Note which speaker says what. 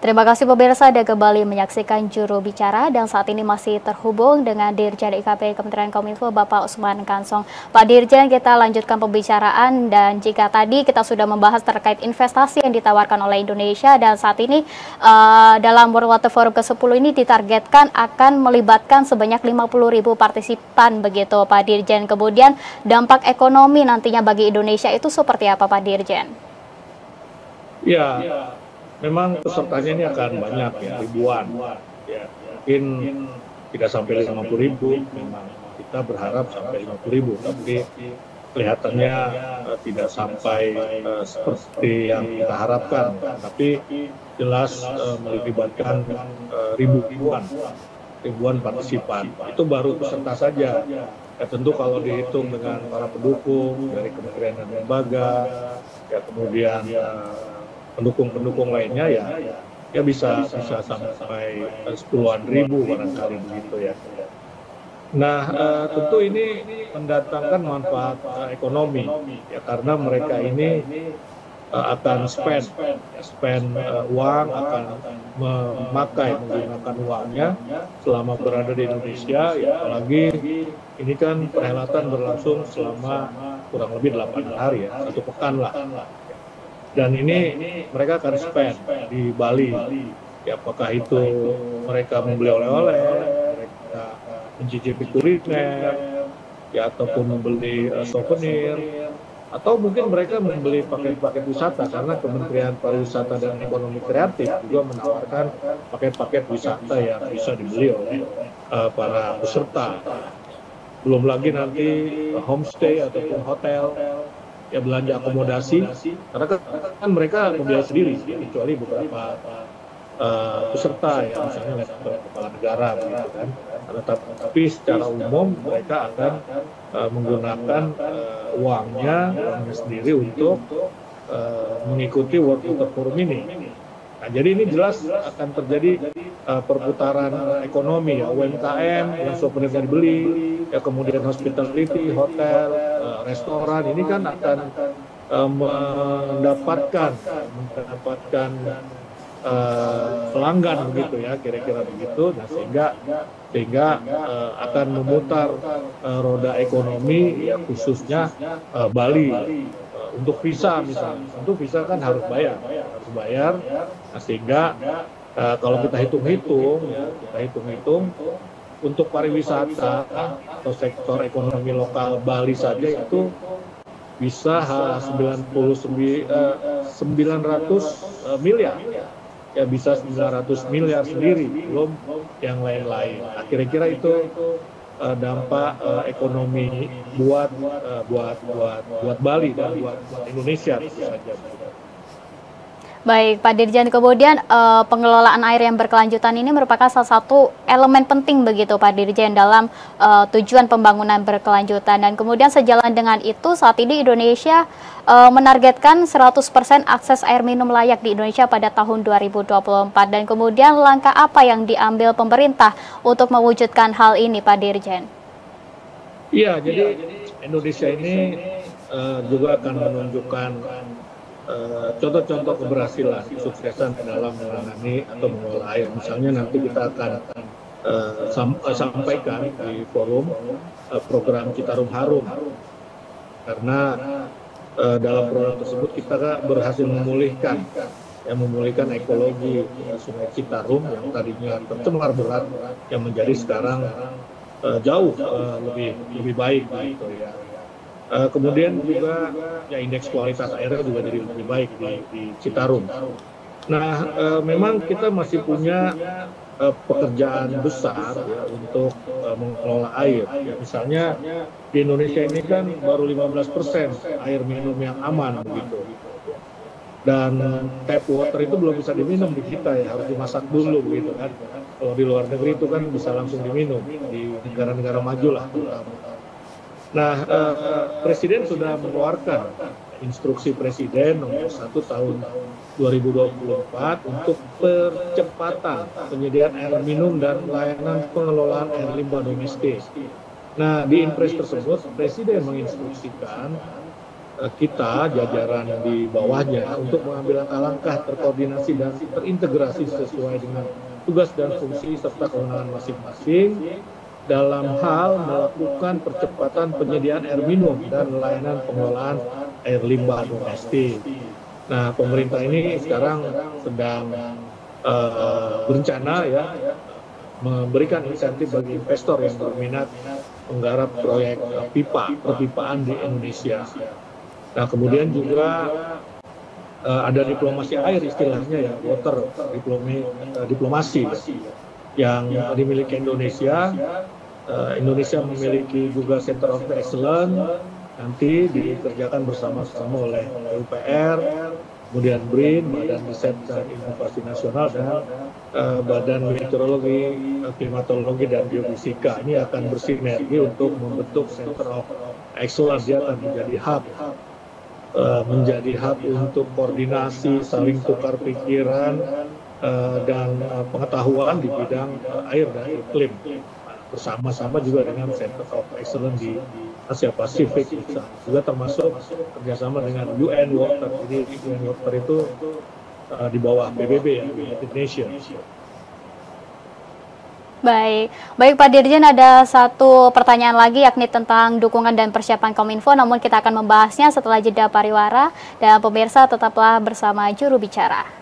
Speaker 1: Terima kasih pemirsa, Anda kembali menyaksikan Juru Bicara dan saat ini masih terhubung dengan Dirjen IKP Kementerian Kominfo Bapak Usman Kansong. Pak Dirjen, kita lanjutkan pembicaraan dan jika tadi kita sudah membahas terkait investasi yang ditawarkan oleh Indonesia dan saat ini dalam World Water Forum ke-10 ini ditargetkan akan melibatkan sebanyak 50.000 partisipan begitu Pak Dirjen. Kemudian dampak ekonomi nantinya bagi Indonesia itu seperti apa Pak Dirjen?
Speaker 2: Ya, memang pesertanya ini akan banyak ya, ribuan. Ya, mungkin tidak sampai 50.000, memang kita berharap sampai 50.000, tapi kelihatannya tidak sampai seperti yang kita harapkan. Tapi jelas melibatkan ribuan partisipan. Itu baru peserta saja. Ya, tentu kalau dihitung dengan para pendukung dari kementerian dan lembaga, ya kemudian pendukung lainnya ya bisa sampai puluhan ribu barangkali begitu ya. Nah, tentu ini mendatangkan manfaat ekonomi ya karena mereka ini akan spend uang, akan menggunakan uangnya selama berada di Indonesia ya, apalagi ini kan perhelatan berlangsung selama kurang lebih 8 hari ya, 1 pekan lah. Dan ini mereka akan spend di Bali, ya apakah itu mereka membeli oleh-oleh, mereka mencicipi kuliner, ya ataupun membeli souvenir, atau mungkin mereka membeli paket-paket wisata karena Kementerian Pariwisata dan Ekonomi Kreatif juga menawarkan paket-paket wisata yang bisa dibeli oleh para peserta. Belum lagi nanti homestay ataupun hotel. Ya belanja akomodasi, karena kan mereka membiayai sendiri, kecuali beberapa peserta ya, misalnya kepala negara gitu kan. Tapi secara umum mereka akan menggunakan uangnya sendiri untuk mengikuti World Water Forum ini. Nah, jadi ini jelas akan terjadi perputaran ekonomi ya, UMKM yang souvenirnya dibeli, ya kemudian hospitality, hotel, restoran ini kan akan mendapatkan pelanggan begitu ya, kira-kira begitu. Nah, sehingga akan memutar roda ekonomi ya, khususnya Bali. Untuk visa misalnya, untuk visa kan harus bayar. Nah, sehingga kalau kita hitung-hitung untuk pariwisata atau sektor ekonomi lokal Bali saja itu bisa 900 miliar, ya bisa 900 miliar sendiri, belum yang lain-lain. Nah, kira-kira itu dampak ekonomi buat Bali dan buat Indonesia tentu saja.
Speaker 1: Baik, Pak Dirjen, kemudian pengelolaan air yang berkelanjutan ini merupakan salah satu elemen penting begitu Pak Dirjen dalam tujuan pembangunan berkelanjutan dan kemudian sejalan dengan itu saat ini Indonesia menargetkan 100% akses air minum layak di Indonesia pada tahun 2024 dan kemudian langkah apa yang diambil pemerintah untuk mewujudkan hal ini Pak Dirjen?
Speaker 2: Iya, jadi Indonesia ini juga akan menunjukkan contoh-contoh keberhasilan, kesuksesan dalam menangani atau mengelola air. Misalnya nanti kita akan sampaikan di forum program Citarum Harum, karena dalam program tersebut kita berhasil memulihkan ekologi Sungai Citarum yang tadinya tercemar berat, yang menjadi sekarang jauh lebih baik gitu ya. Kemudian juga ya indeks kualitas airnya juga jadi lebih baik di Citarum. Nah, memang kita masih punya pekerjaan besar ya untuk mengelola air. Ya, misalnya di Indonesia ini kan baru 15% air minum yang aman begitu. Dan tap water itu belum bisa diminum di kita ya, harus dimasak dulu begitu kan. Kalau di luar negeri itu kan bisa langsung diminum di negara-negara maju lah. Nah, Presiden sudah mengeluarkan instruksi Presiden nomor 1 tahun 2024 untuk percepatan penyediaan air minum dan layanan pengelolaan air limbah domestik. Nah, di Inpres tersebut Presiden menginstruksikan kita, jajaran di bawahnya, untuk mengambil langkah-langkah terkoordinasi dan terintegrasi sesuai dengan tugas dan fungsi serta kewenangan masing-masing dalam hal melakukan percepatan penyediaan air minum dan layanan pengelolaan air limbah domestik. Nah, pemerintah ini sekarang sedang berencana ya memberikan insentif bagi investor yang berminat menggarap proyek pipa, perpipaan di Indonesia. Nah, kemudian juga ada diplomasi air istilahnya ya, water diplomasi yang dimiliki Indonesia. Indonesia memiliki juga Center of Excellence, nanti dikerjakan bersama-sama oleh PUPR, kemudian BRIN, Badan Riset dan Inovasi Nasional, dan Badan Meteorologi, Klimatologi dan Geofisika. Ini akan bersinergi untuk membentuk Center of Excellence. Dia akan menjadi hub untuk koordinasi, saling tukar pikiran dan pengetahuan di bidang air dan iklim, bersama-sama juga dengan Center of Excellence di Asia Pasifik, juga termasuk kerjasama dengan UN Water. Jadi UN Water itu di bawah PBB ya, United Nations.
Speaker 1: Baik Pak Dirjen, ada satu pertanyaan lagi yakni tentang dukungan dan persiapan Kominfo, namun kita akan membahasnya setelah jeda pariwara, dan pemirsa tetaplah bersama Juru Bicara.